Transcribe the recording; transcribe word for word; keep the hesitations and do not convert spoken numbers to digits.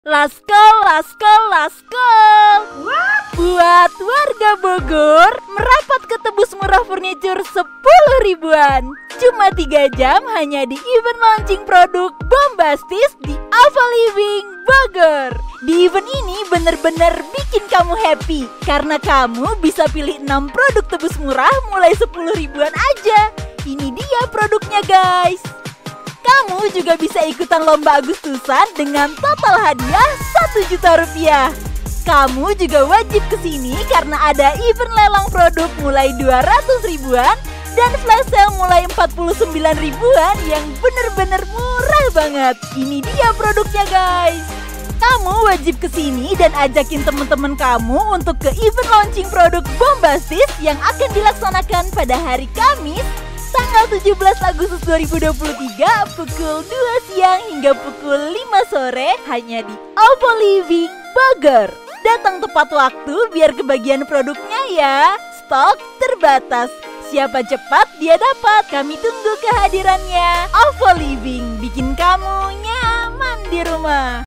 Laskol, laskol, laskol. Buat warga Bogor, merapat ke Tebus Murah Furniture sepuluh ribuan. Cuma tiga jam hanya di event launching produk bombastis di Ava Living Bogor. Di event ini bener-bener bikin kamu happy karena kamu bisa pilih enam produk Tebus Murah mulai sepuluh ribuan aja. Ini dia produknya guys. Kamu juga bisa ikutan lomba Agustusan dengan total hadiah satu juta rupiah. Kamu juga wajib kesini karena ada event lelang produk mulai dua ratus ribuan dan flash sale mulai empat puluh sembilan ribuan yang bener-bener murah banget. Ini dia produknya guys. Kamu wajib kesini dan ajakin teman-teman kamu untuk ke event launching produk bombastis yang akan dilaksanakan pada hari Kamis tanggal tujuh belas Agustus dua ribu dua puluh tiga pukul dua siang hingga pukul lima sore hanya di Ava Living Bogor. Datang tepat waktu biar kebagian produknya ya. Stok terbatas. Siapa cepat dia dapat. Kami tunggu kehadirannya. Ava Living bikin kamu nyaman di rumah.